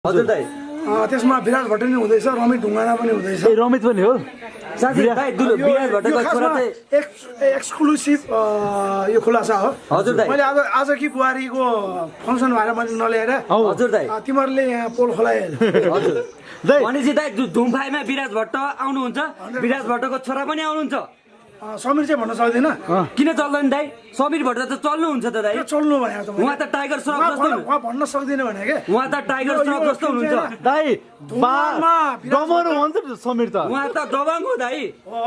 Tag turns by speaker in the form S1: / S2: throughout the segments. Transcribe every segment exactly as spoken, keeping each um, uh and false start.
S1: हजुर दाइ
S2: त्यसमा विराज भट्ट नि हुँदैछ, रमित ढुङ्गाना पनि हुँदैछ।
S3: ए रमित पनि हो
S1: साथी दाइ विराज भट्टको छोरा चाहिँ
S2: एक्सक्लुसिभ यो खुलासा हो।
S1: हजुर दाइ
S2: मैले आज आज कि बुहारीको फंक्सन भएर मैले नल्याएर
S1: हजुर दाइ
S2: तिमीहरूले यहाँ पोल खोलाए।
S1: हजुर दाइ भनेपछि दाइ धुमफाइमा विराज भट्ट आउनुहुन्छ, विराज भट्टको छोरा पनि आउनुहुन्छ।
S2: समीर चाहिँ भन्न सक्दैन
S1: किन चल्दैन दाइ? समीर भट्ट त चल्नुहुन्छ त दाइ।
S2: चल्नु भने त
S1: उहाँ त टाइगर श्रफ जस्तो
S2: उहाँ भन्न सक्दिनँ भने के
S1: उहाँ त टाइगर श्रफ जस्तो हुनुहुन्छ
S3: दाइ। दमन हो नि त समीर त।
S1: उहाँ त दबङ हो दाइ,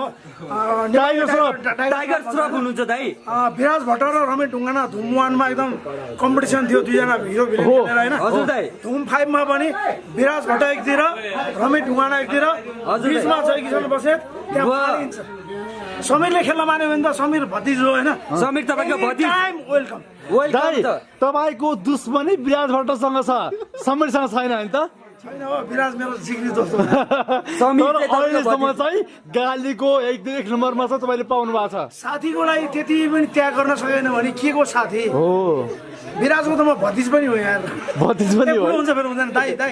S3: टाइगर श्रफ
S1: टाइगर श्रफ हुनुहुन्छ दाइ।
S2: विराज भट्ट र रमित ढुङ्गाना धुम वानमा एकदम कम्पिटिसन थियो, दुईजना हिरो भिलेन खेलेर होइन।
S1: हजुर दाइ
S2: धुम फाइभमा पनि विराज भट्ट एकतिर, रमित ढुङ्गाना एकतिर, बिचमा जय किशन बस्नेत, त्यहाँ पारिन्छ। समीरले खेल्न मान्यो भने त समीर भतिज हो होइन।
S1: समीर तपाईको भतिज
S2: वेलकम
S1: वेलकम त।
S3: तपाईको दुश्मनी विराज भट्टसँग छ, समीरसँग छैन हैन त?
S2: छैन हो, विराज मेरो जिग्री दोस्त हो।
S1: समीर
S3: अहिलेसम्म चाहिँ गालीको एक दुई एक नम्बरमा चाहिँ तपाईँले पाउनु भएको छ।
S2: साथीको लागि त्यति पनि त्याग गर्न सकेन भने के को साथी
S3: हो?
S2: विराजको त म भतिज पनि हो यार।
S3: भतिज पनि हो
S2: हुन्छ फेरि हुँदैन दाइ दाइ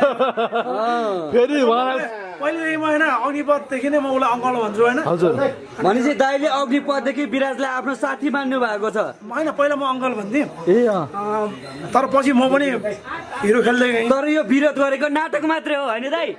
S3: फेरि उहाँलाई
S2: पहिलेदेखि म होइन अग्निपथदेखि नै म उसलाई अङ्कल भन्छु होइन।
S3: हजुर
S1: भनेपछि दाइले अग्निपथदेखि विराजलाई आफ्नो साथी मान्नु भएको छ
S2: होइन? पहिला म अङ्कल भन्थेँ,
S3: ए
S2: तर पछि म पनि हिरो खेल्दै गएँ।
S1: तर यो विरोध गरेको नाटक मात्रै हो होइन दाइ?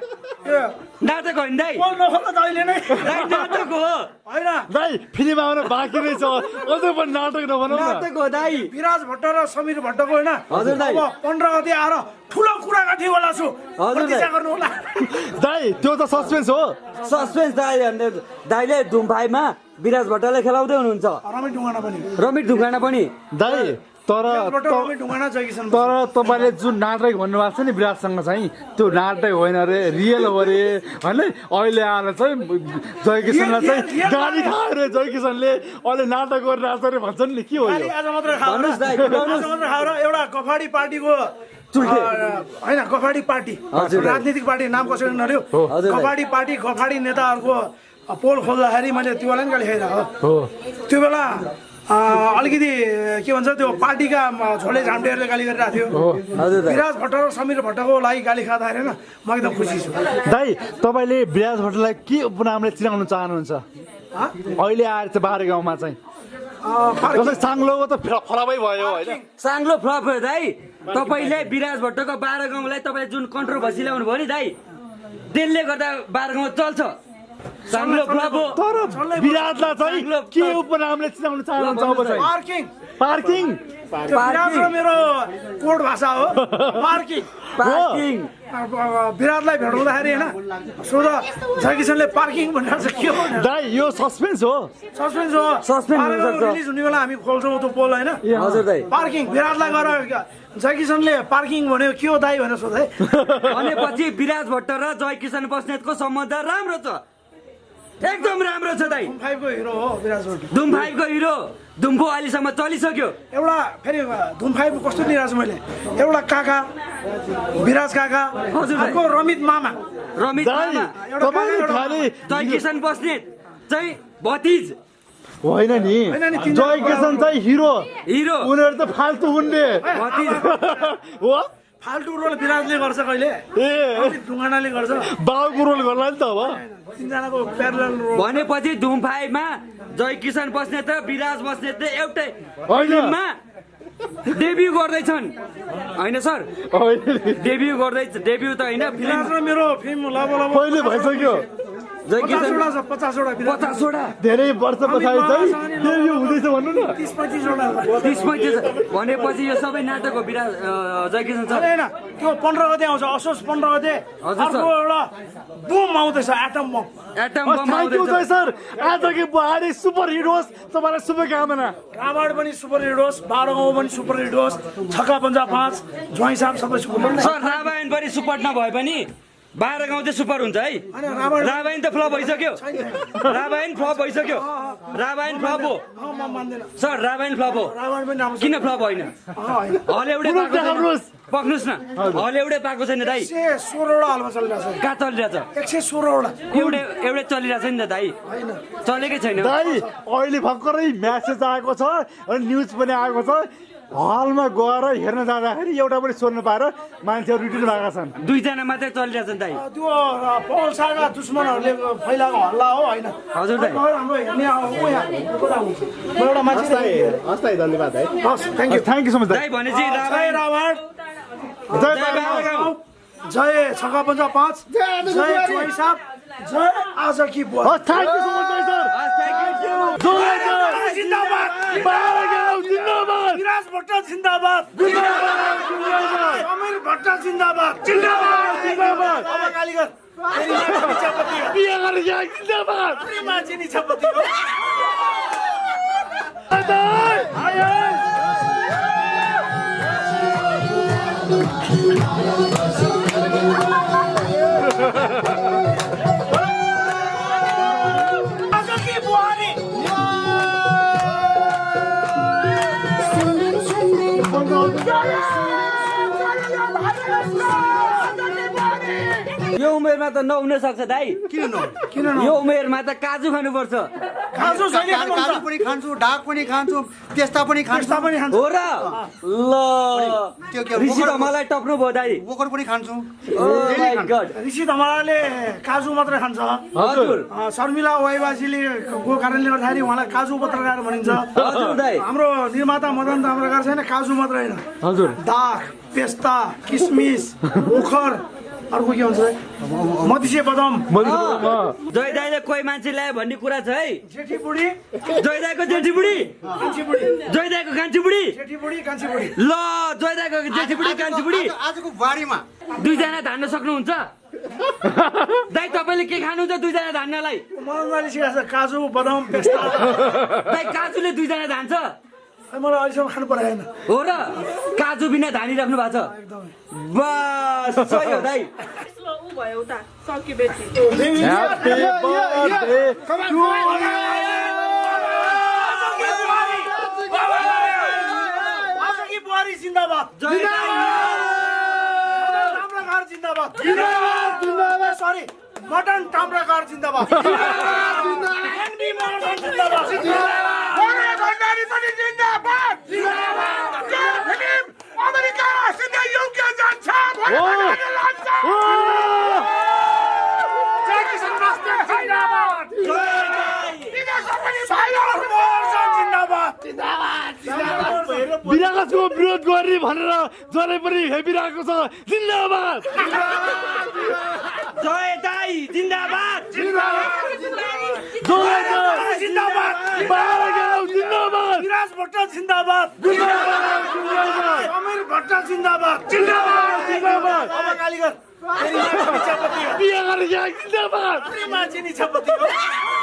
S1: नाटक होइन दाइ,
S2: अहिले नै
S1: दाइ नाटक हो
S2: होइन।
S3: दाइ फिल्म आउन बाँकी रहेछ, अझै पनि नाटक नभनौँ न।
S1: नाटक हो दाइ।
S2: विराज भट्ट र समीर भट्टको होइन
S1: हजुर दाइ।
S2: अब पन्ध्र गते आएर ठुलो कुरा गठेवाला छु।
S1: हजुर दाइ।
S2: गर्नु होला
S3: दाइ त्यो त सस्पेन्स हो।
S1: सस्पेन्स दाइ। दाइले धुमफाइमा विराज भट्टले खेलाउँदै हुनुहुन्छ,
S2: रमित ढुङ्गाना पनि
S1: रमित ढुङ्गाना पनि।
S3: दाइ तर
S2: रमित ढुङ्गाना जय किशन
S3: तर तपाईँले जुन नाटक भन्नुभएको छ नि विराजसँग चाहिँ, त्यो नाटक होइन अरे, रियल हो अरे होइन। अहिले आएर चाहिँ जय किशनलाई चाहिँ गाली खायो अरे, जय किशनले अहिले नाटक गरिरहेको अरे भन्छन् नि, के हो यो?
S2: आज मात्र खाएर
S1: भन्नुहोस् दाइ,
S2: आज मात्र खाएर एउटा गफाडी पार्टीको होइन, गफाडी पार्टी राजनीतिक पार्टी नाम कसरी नलियो, गफाडी पार्टी गफाडी नेताहरूको पोल खोल्दाखेरि मैले त्यो बेला नि गाली खाइरहेको। त्यो बेला अलिकति के भन्छ त्यो पार्टीका झोले झाम्टेहरूले गाली गरिरहेको थियो। विराज भट्ट र समीर भट्टको लागि गाली खाँदाखेरि होइन म एकदम खुसी छु।
S3: दाइ तपाईँले विराज भट्टलाई के उपनामले चिनाउन चाहनुहुन्छ अहिले आएर चाहिँ बाह्र गाउँमा चाहिँ? साङ्लोको त फ्लपै भयो होइन?
S1: साङ्लो फ्लप हो दाइ। तपाईँले विराज भट्टको बाह्र गाउँलाई तपाईँ जुन कन्ट्रोभर्सी ल्याउनु भयो नि दाइ, त्यसले गर्दा बाह्र गाउँ चल्छ। साङ्लो फ्लप हो।
S3: तर विराजलाई चाहिँ के उपनामले चिनाउन चाहनुहुन्छ अब चाहिँ?
S2: पार्किङ
S3: पार्किङ
S2: विराज र मेरो कोड भाषा हो पार्किङ।
S1: पार्किङ
S2: विराटलाई भेटाउँदाखेरि होइन सोधा जय किशनले पार्किङ भनेर चाहिँ के हो?
S3: दाइ यो सस्पेन्स हो।
S2: सस्पेन्स हो।
S1: सस्पेन्स
S2: रिलिज हुने बेला हामी खोल्छौँ त्यो पोल होइन।
S1: हजुर दाइ।
S2: पार्किङ विराटलाई गएर जय किशनले पार्किङ भन्यो के हो दाइ भनेर सोधे।
S1: भनेपछि विराज भट्ट र जय किशन बस्नेतको सम्बन्ध राम्रो छ, एकदम राम्रो छ दाइ।
S2: धुम फाइभको हिरो हो विराज भट्ट।
S1: धुम फाइभको हिरो। धुमको अहिलेसम्म चलिसक्यो।
S2: एउटा फेरि धुम फाइभ कस्तो दिइरहेको छु मैले, एउटा काका विराज काका, अर्को रमित मामा,
S1: रमित मामा, जय किशन बस्नेत चाहिँ भतिज
S3: होइन नि। जय किशन चाहिँ हिरो,
S1: हिरो
S3: उनीहरू त फाल्तु हुन्ने
S1: भतिज
S3: हो।
S2: फाल्टु रोल विराजले गर्छ कहिले,
S3: ए
S2: ढुङ्गानाले गर्छ,
S3: बाउको रोल गर्ला नि त अब।
S2: तिनजनाको प्यारलल रोल।
S1: भनेपछि धुम फाइभमा जय किशन बस्नेत र विराज बस्नेतले एउटै
S3: होइन
S1: फिल्ममा डेब्यू गर्दैछन् होइन सर? डेब्यू गर्दै डेब्यू त होइन,
S2: विराज र मेरो फिल्म लब लब
S3: पहिले भइसक्यो।
S1: जय किशन
S2: पचासवटा छ, पचासवटा
S1: पचासवटा
S3: धेरै वर्ष पछाडि चाहिँ डेब्यू हुँदैछ भन्नु न।
S2: तिस पैँतिसवटा
S1: तिस पैँतिस भनेपछि यो सबै नाटक हो विराज जय किशन सर।
S2: होइन त्यो पन्ध्र गते आउँछ, असोज पन्ध्र गते अर्को एउटा बम आउँदैछ, atom bomb.
S1: Atom bomb
S3: thank you जय सर। आजको बुहारी सुपर हिट होस्, तपाईँलाई शुभकामना।
S2: रावण पनि सुपर हिट होस्, बाह्र गाउँ पनि सुपर हिट होस्, छक्का पन्जा पाँच ज्वाइँ साहब सबै सुपर हिट।
S1: सर रामायण पनि सुपर नभए पनि बाह्र गाउँ चाहिँ सुपर हुन्छ है? रामायण त फ्लप भइसक्यो, रामायण फ्लप भइसक्यो, रामायण फ्लप हो सर, रामायण फ्लप हो। किन फ्लप होइन? हल एउटै पक्नुहोस् न, हल एउटै पाएको छैन दाइ।
S2: सोह्रवटा हलमा चलिरहेको छ।
S1: कहाँ चलिरहेछ?
S2: एक सय सोह्रवटा
S1: एउटै एउटै चलिरहेछ नि त दाइ, चलेकै छैन
S3: दाइ। अहिले भर्खरै म्यासेज आएको छ अनि न्युज पनि आएको छ, हलमा गएर हेर्न जाँदाखेरि एउटा पनि सोध्नु पाएर मान्छेहरू रिटर्न भएका छन्।
S1: दुईजना मात्रै चलिरहेछन् दाइ।
S2: त्यो पौल शाहका दुश्मनहरूले फैलाएको हल्ला हो होइन?
S1: हजुर दाइ।
S2: हाम्रो हेर्ने ऊ यहाँ एउटा मान्छे
S3: हस् दाइ, धन्यवाद है।
S2: हस्, thank you
S3: thank you so much
S1: दाइ। भनेपछि
S2: जय रावण,
S3: जय
S2: बाबा, जय छक्का पन्जा पाँच, जय चोई साहब, जय आज की बुवा।
S3: हस्, थ्याङ्क यू सो मच दाइ सर।
S1: हस्, थ्याङ्क यू।
S3: जय जय
S2: जिन्दाबाद,
S3: बालगाउँ जिन्दाबाद,
S2: विराज भट्ट जिन्दाबाद,
S3: जिन्दाबाद जिन्दाबाद,
S2: समीर भट्ट जिन्दाबाद,
S3: जिन्दाबाद जिन्दाबाद,
S2: अब कालीगर फेरि मान्छे निछापति हो।
S3: बिहा गरेर यहाँ जिन्दाबाद।
S2: फेरि मान्छे निछापति हो।
S1: यो उमेरमा त नहुन सक्छ दाइ।
S4: किन नहुने?
S2: किन न?
S1: यो उमेरमा त काजु खानुपर्छ।
S2: खान्छु छैन
S4: काजु काजु पनि खान्छु, ढाक पनि खान्छु, पेस्ता पनि खान्छु,
S2: पेस्ता पनि खान्छु।
S1: हो र ल
S4: त्यो के
S1: ऋषि
S4: बोकर-
S1: मलाई टप्नु भयो दाइ।
S4: बोकर पनि खान्छु।
S1: Oh my God।
S2: ऋषि धमलाले काजु मात्रै खान्छ।
S1: हजुर
S2: अँ, शर्मिला वाइबाजीले को कारणले गर्दाखेरि उहाँलाई काजु पत्रकार भनिन्छ।
S1: हजुर दाइ।
S2: हाम्रो निर्माता मदन ताम्रकार छैन, काजु मात्र होइन,
S3: हजुर
S2: दाख, पेस्ता, किसमिस, मुखर, अर्को के भन्छ मधिसे बदाम,
S1: जय दाइले कोही मान्छे ल्यायो भन्ने कुरा छ है।
S2: जेठी बुढी,
S1: जय दाइको जेठी बुढी,
S2: कान्छी बुढी,
S1: जय दाइको कान्छी बुढी।
S2: जेठी बुढी, कान्छी बुढी।
S1: ल जय दाइको जेठी बुढी कान्छी बुढी
S4: आज- आजको बारीमा
S1: दुईजना धान्न सक्नुहुन्छ दाइ? तपाईँले के खानुहुन्छ दुईजना धान्नलाई?
S2: मदनले सिकाएको छ काजु बदाम पेस्ता।
S1: दाइ काजुले दुईजना धान्छ
S2: खै मलाई अहिलेसम्म खानु परेन।
S1: हो र? काजु बिना धानिराख्नु भएको छ।
S2: एकदमै
S1: बस सही हो दाइ।
S5: ऊ भयो उता सर्की बेटी
S3: ह्याप्पी बर्थडे टु
S2: आजकी बुहारी जिन्दाबाद,
S1: जय दाइ।
S2: ताम्राकार जिन्दाबाद, जिन्दाबाद, सरी मटन ताम्राकार जिन्दाबाद, एनबी मटन जिन्दाबाद, ओरे भण्डारी पनि जिन्दाबाद, जय फिल्म अमेरिका सिधै युके जान्छ, भोलि भण्डारी लान्छ, जय किसान राष्ट्र जिन्दाबाद,
S1: जय दाइ।
S2: विदेशमा पनि भाइहरू मोर्चा जिन्दाबाद, जिन्दाबाद, जिन्दाबाद।
S3: विरासतको विरोध गर्ने भनेर जसले पनि हेपिरहेको छ जिन्दाबाद।
S1: जय दाइ जिन्दाबाद।
S3: जय जय
S2: जिन्दाबाद,
S3: बालगाउँ जिन्दाबाद,
S2: विराज भट्ट जिन्दाबाद,
S3: जिन्दाबाद जिन्दाबाद,
S2: समीर भट्ट जिन्दाबाद,
S3: जिन्दाबाद जिन्दाबाद,
S2: अब कालीगर फेरि मान्छे निछापति हो।
S3: बिहा गरेर यहाँ जिन्दाबाद।
S2: फेरि मान्छे निछापति हो।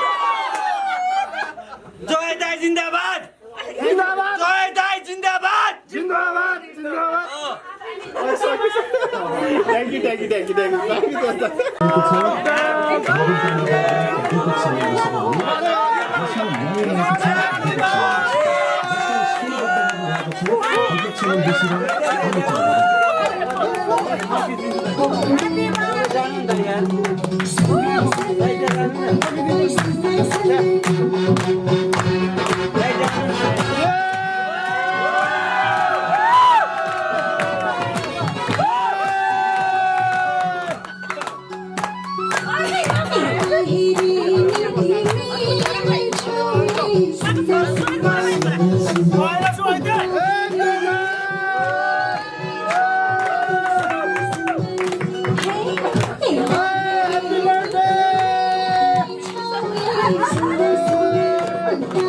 S1: जय दाइ जिन्दाबाद।
S2: जिन्दाबाद,
S1: जय दाइ जिन्दाबाद।
S2: जिन्दाबाद, जिन्दाबाद।
S3: Thank you thank you thank you thank you thank you
S6: Happy birthday!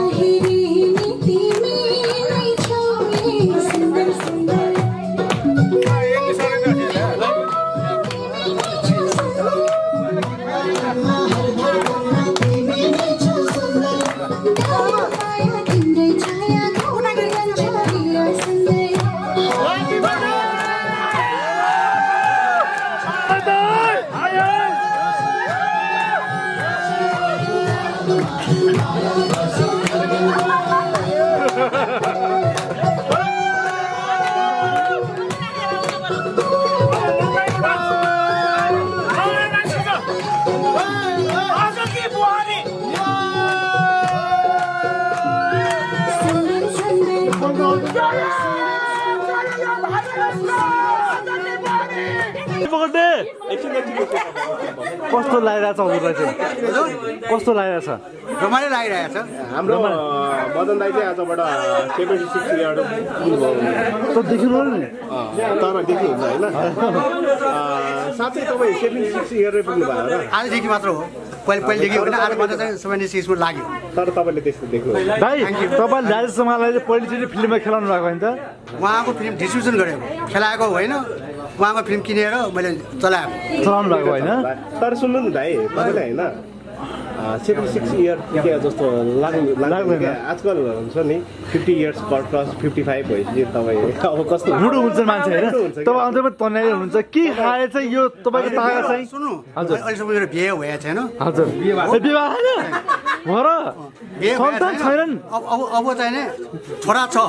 S3: कस्तो लागिरहेछ हजुरलाई चाहिँ कस्तो लागिरहेछ
S4: रमाइलो लागिरहेको छ
S6: हाम्रो मदन दाई चाहिँ आजबाट सेभेन्टी सिक्स इयर
S3: त देखिनु नि
S6: तर देखिनुहुन्छ होइन साँच्चै तपाईँ सेभेन्टी सिक्स इयरै पुग्नुभयो र
S4: आजदेखि मात्र हो पहिले पहिलेदेखि होइन आज मात्र चाहिँ सेभेन्टी सिक्समा लाग्यो
S6: तर तपाईँले त्यस्तो देख्नु
S3: दाइ तपाईँले राजेश समाललाई चाहिँ पहिलोचोटि फिल्ममा खेलाउनु भएको होइन त
S4: उहाँको फिल्म डिस्ट्रिब्युसन गरेको खेलाएको होइन उहाँको फिल्म किनेर मैले चलाएको
S3: चलाउनु भएको होइन
S6: तर सुन्नु नि भाइ तपाईँलाई होइन सेभेन्टी सिक्स इयर पुगे जस्तो लाग्नु लाग्दैन आजकल हुन्छ नि fifty years plus fifty five भएपछि तपाईँ अब कस्तो
S3: बुढो हुन्छ मान्छे होइन तपाईँ अन्त पनि तन्याइ हुनुहुन्छ के खाए चाहिँ यो तपाईँको तागा चाहिँ
S4: सुन्नु अहिलेसम्म मेरो बिहे भएको छैन
S3: हजुर विवाह होइन भर
S4: बिहे
S3: सन्तान छैनन्
S4: अब अब अब चाहिँ नि छोरा छ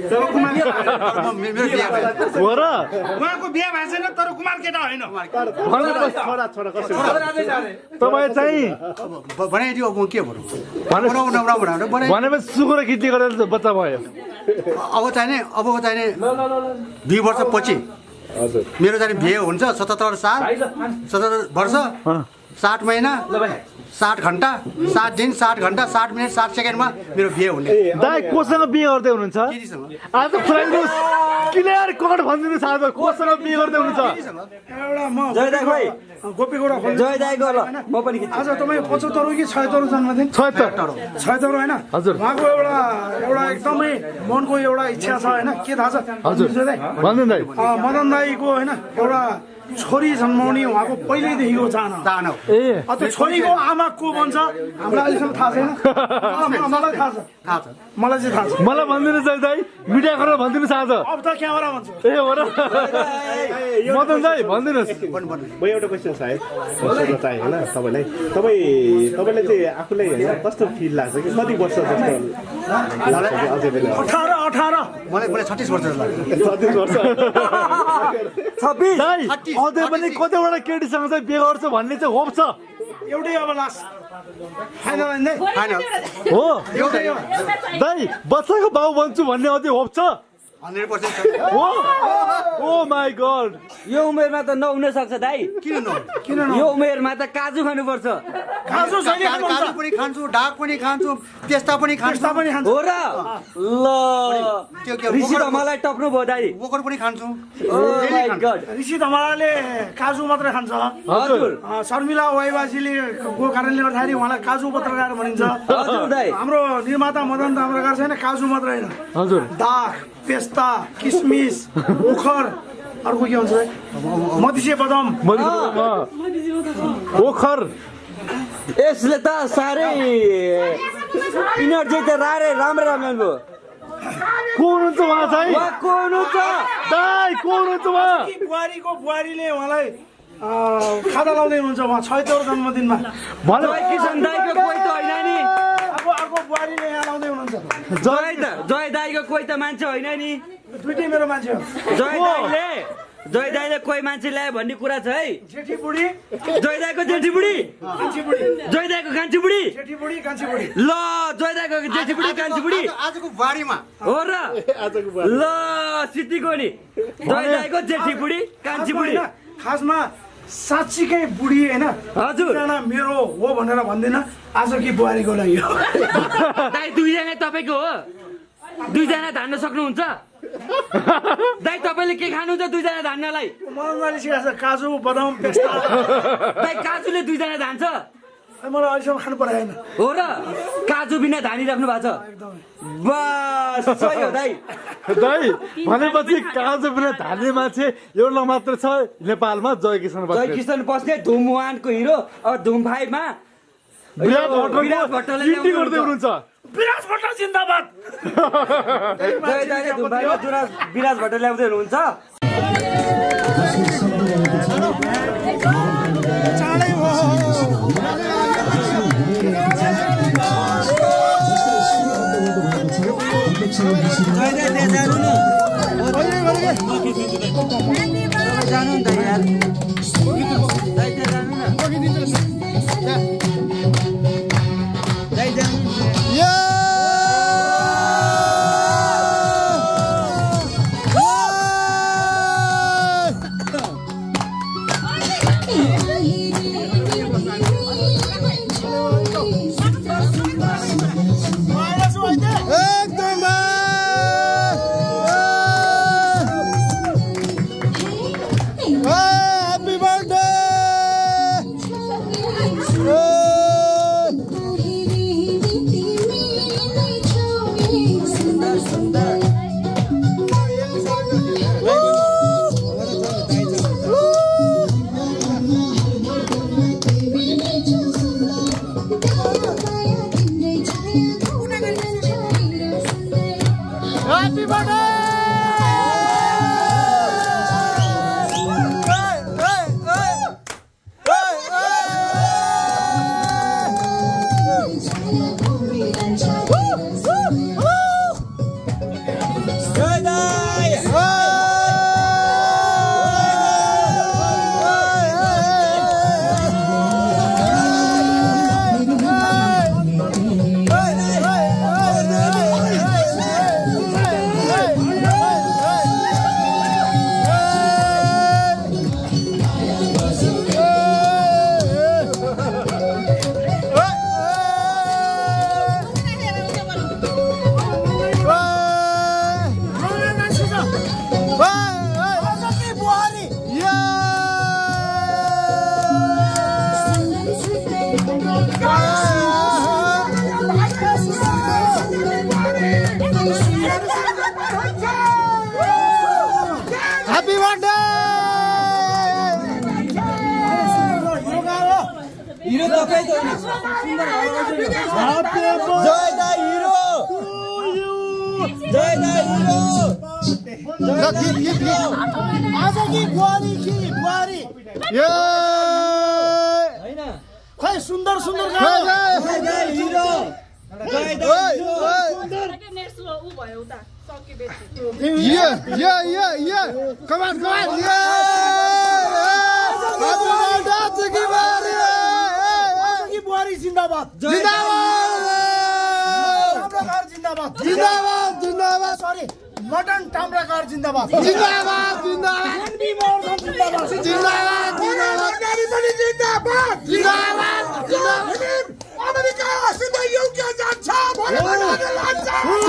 S4: मेरो बिहे भयो
S3: भर
S2: उहाँको बिहे भएको छैन तर कुमार केटा होइन
S6: छोरा छोरा कस्तो
S3: तपाईँ चाहिँ
S4: बनाइदियो अब के भनौँ बनाउ नबनाउ भनेर बनाइ
S3: भनेपछि सुकुरो खिच्ने गरेर बच्चा भयो
S4: अब चाहिँ नि अब चाहिँ नि दुई वर्षपछि
S6: हजुर
S4: मेरो चाहिँ बिहे हुन्छ सतहत्तर साल सतहत्तर वर्ष साठ महिना साठ घन्टा सात दिन साठ घन्टा साठ मिनट सात सेकेन्डमा मेरो बिहे हुने
S3: दाइ कोसँग बिहे गर्दै हुनुहुन्छ आज खुलाइदिनुहोस् क्लियर कट भनिदिनुहोस् आज कोसँग बिहे गर्दै हुनुहुन्छ
S2: एउटा म
S1: जय दाइ भाइ
S2: गोपीगौडा खोल्छु
S1: जय दाइको ल म पनि खिच्छु
S2: आज तपाईँ पचहत्तर हो कि छयत्तर जन्मदिन
S3: छयत्तर
S2: छयत्तर होइन
S3: हजुर।
S2: उहाँको एउटा एउटा एकदमै मनको एउटा इच्छा छ होइन के थाहा छ
S3: हजुर
S2: जय दाइ
S3: भन्नु दाइ
S2: अँ, मदन दाईको होइन एउटा छोरी जन्माउने उहाँको पहिल्यैदेखिको चाहना हो।
S4: चाहना हो
S3: ए
S2: अँ, त्यो छोरीको आमा को भन्छ हामीलाई अहिलेसम्म थाहा छैन अँ, म- मलाई थाहा छ
S4: थाहा छ
S2: मलाई चाहिँ थाहा छ
S3: मलाई भनिदिनुहोस् है दाइ मिडिया गरेर भनिदिनुहोस् आज
S2: अब त क्यामेरा भन्छु
S3: ए हो र मदन दाइ भनिदिनुहोस्
S4: भन्नु भन्नु
S6: म एउटा क्वेसन सायद सोध्न चाहेँ होइन तपाईँलाई तपाईँ तपाईँले चाहिँ आफूलाई होइन कस्तो फिल लाग्छ कि कति वर्ष जस्तो लाग्छ कि अझै पनि
S2: अठार अठार
S4: मलाई मलाई छत्तिस वर्ष जस्तो लाग्यो
S6: छत्तिस वर्ष
S1: छब्बिस
S3: दाइ अझै पनि कतिवटा केटीसँग चाहिँ बिहे गर्छु भन्ने चाहिँ होप छ
S2: एउटै अब लास्ट फाइनल होइन
S4: होइन
S3: हो
S2: एउटै हो
S3: दाइ बच्चाको बाउ बन्छु भन्ने अझै होप छ
S4: हन्ड्रेड पर्सेन्ट
S3: हो ओ माई गड
S1: यो उमेरमा त नहुन सक्छ दाइ
S4: किन नहुने
S2: किन न
S1: यो उमेरमा त काजु खानुपर्छ
S2: खान्छु छैन
S4: काजु काजु पनि खान्छु डाक पनि खान्छु पेस्ता पनि खान्छु
S2: त्यस्ता पनि खान्छु
S1: हो र ल
S4: त्यो के
S1: ऋषि त मलाई टप्नु भयो दाइ
S4: बोकर पनि खान्छु
S1: ओ माई गड
S2: ऋषि धमालाले काजु मात्रै खान्छ
S1: हजुर
S2: अँ, शर्मिला वाइबाजीले को कारणले गर्दाखेरि उहाँलाई काजु पत्रकार भनिन्छ
S1: हजुर दाइ
S2: हाम्रो निर्माता मदन ताम्राकार छैन काजु मात्र होइन
S3: हजुर
S2: दाख पेस्ता किसमिस उखर अर्को के भन्छ है? मधिसे बदाम
S3: ओखर
S1: यसले त साह्रै इनर्जी त राम्रै राम्रो राम्रो भयो
S3: को हुनुहुन्छ उहाँ चाहिँ
S1: उहाँ को हुनुहुन्छ
S3: दाइ को हुनुहुन्छ उहाँ
S2: कि बुहारीको बुहारीले उहाँलाई अँ, खादा लाउँदै हुनुहुन्छ उहाँ छयत्तर जन्मदिनमा
S3: भने
S1: जय किसन दाइको कोही त होइन नि
S2: अब अर्को बुहारीले यहाँ लाउँदै हुनुहुन्छ
S1: जय त जय दाइको कोही त मान्छे होइन नि
S2: दुइटै मेरो मान्छे हो
S1: जय दाइले जय दाइले कोही मान्छे ल्यायो भन्ने कुरा छ है
S2: जेठी बुढी
S1: जय दाइको जेठी बुढी
S2: कान्छी बुढी
S1: जय दाइको कान्छी बुढी
S2: जेठी बुढी कान्छी बुढी
S1: ल जय दाइको जेठी बुढी कान्छी बुढी
S4: आज- आजको बारीमा
S1: हो र ल सिद्धिको नि जय दाइको जेठी बुढी कान्छी बुढी
S2: होइन, खासमा साँच्चीकै बुढी होइन
S1: हजुर
S2: दुईजना मेरो हो भनेर भन्दैन आज कि बुहारीको लागि हो
S1: दाइ दुईजना तपाईँको हो दुईजना धान्न सक्नुहुन्छ दाइ तपाईँले के खानुहुन्छ दुईजना धान्नलाई
S2: मलाई सिकाएको छ काजु बदाम पेस्ता
S1: दाइ काजुले दुईजना धान्छ
S2: मलाई अहिलेसम्म खानु परेन
S1: हो र काजु बिना धानिराख्नु भएको छ बस सही हो दाइ
S3: दाइ भनेपछि काजु बिना धान्ने मान्छे एउटा मात्र छ नेपालमा जय किसन
S1: जय
S3: बस्नेत
S1: किसन बस्ने धुम वानको हिरो अब धुम फाइभमा
S3: विराट
S1: विराट
S3: भट्टको
S1: भट्टले
S3: ड्युटी गर्दै हुनुहुन्छ
S2: विराज भट्ट जिन्दाबाद
S1: जय दाइले धुम फाइभमा विराज विराज भट्ट ल्याउँदै हुनुहुन्छ जानु नि त यार दाइ त्यहाँ जानु न दाइ जानु
S2: खै सुन्दर सुन्दर बुहारी जिंदाबाद जिंदाबाद जिंदाबाद जिंदाबाद सॉरी मटन टाम्राकार जिंदाबाद जिंदाबाद जिंदाबाद जिंदाबाद जिंदाबाद जिंदाबाद जिंदाबाद अमेरिका सिधै युके जान्छ भने बनाउन लान्छ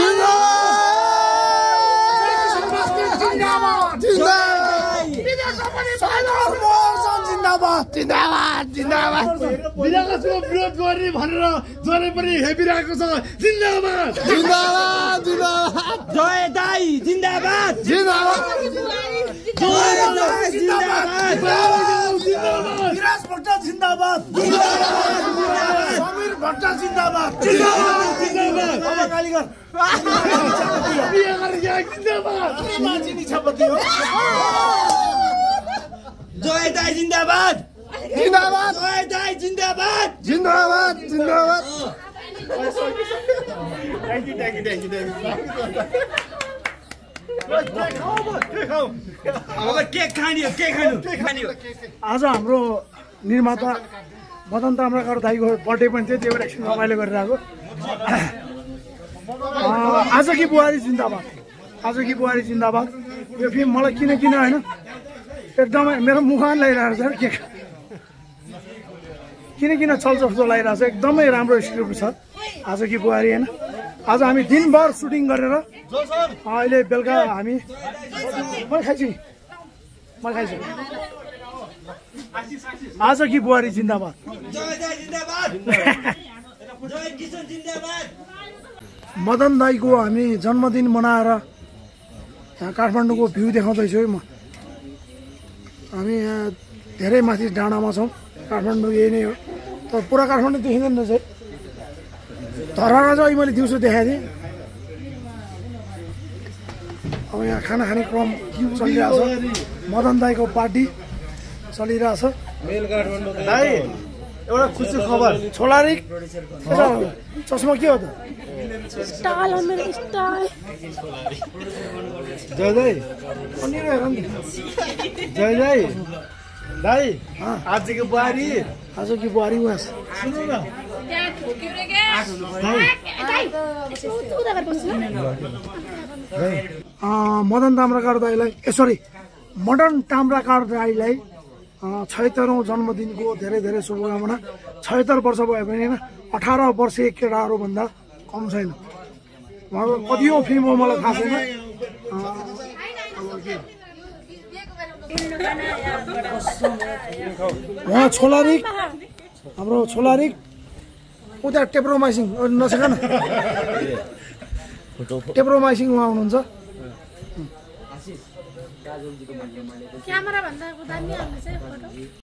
S2: जिंदाबाद जिंदाबाद विदेशमा पनि छैन जिंदाबाद जिंदाबाद जिंदाबाद
S3: विकासको विरोध गर्ने भनेर जसले पनि हेपिरहेको छ जिन्दाबाद
S2: जिंदाबाद जिंदाबाद
S1: जय दाई जिन्दाबाद
S2: जिंदाबाद
S1: जय जिन्दाबाद
S2: विराज भट्ट जिंदाबाद समीर भट्ट जिंदाबाद
S3: जिन्दाबाद
S2: अब कालीगर
S3: बिहे गरेर जिन्दाबाद
S2: मान्छे छपति हो
S1: जय दाई जिन्दाबाद
S2: जिंदाबाद
S1: जय दाई जिन्दाबाद
S2: जिंदाबाद जिंदाबाद
S3: thank you thank you thank you
S1: अब केक खाने हो केक खानु खाने हो
S2: आज हाम्रो निर्माता मदन ताम्राकार दाईको बर्थडे पनि थियो त्यो बेला एकछिन रमाइलो गरेर आएको आज कि बुहारी जिन्दाबाद आज कि बुहारी जिन्दाबाद यो फिल्म मलाई किन किन होइन एकदमै मेरो मुखान लगाइरहेको छ के किन किन चल्छ जस्तो लागिरहेको छ एकदमै राम्रो स्क्रिप्ट छ आज कि बुहारी होइन आज हामी दिनभर सुटिङ गरेर अहिले बेलुका हामी म खाइछु नि म खाइछु आज कि बुहारी जिन्दाबाद मदन दाईको हामी जन्मदिन मनाएर यहाँ काठमाडौँको भ्यू देखाउँदैछु है म हामी यहाँ धेरै माथि डाँडामा छौँ काठमाडौँ यही नै हो तर पुरा काठमाडौँ देखिँदैन रहेछ धराना चाहिँ मैले दिउँसो देखाएको थिएँ अब यहाँ खाना खाने क्रम चलिरहेछ मदन दाईको पार्टी चलिरहेछ
S3: दाइ एउटा खुसी खबर
S2: छोलारिक चस्मा के हो त
S5: स्टाइल हो मेरो स्टाइल
S3: जय दाइ
S2: पनिर हेर नि
S3: जय जय दाइ आजको बुहारी
S2: आज कि बुहारी उहाँ
S3: सुन्नु न
S2: मदन ताम्राकार दाईलाई ए सरी मदन ताम्राकार दाईलाई छयत्तरौँ जन्मदिनको धेरै धेरै शुभकामना। छयत्तर वर्ष भयो भने होइन अठार वर्षीय केटाहरूभन्दा कम छैन। उहाँको कतिौँ फिल्म हो मलाई थाहा छैन। उहाँ छोलारिक हाम्रो छोलारिक उता टेप्रोमाइसिङ नसक न टेप्रोमाइसिङ उहाँ हुनुहुन्छ।
S5: क्यामेरा भन्दा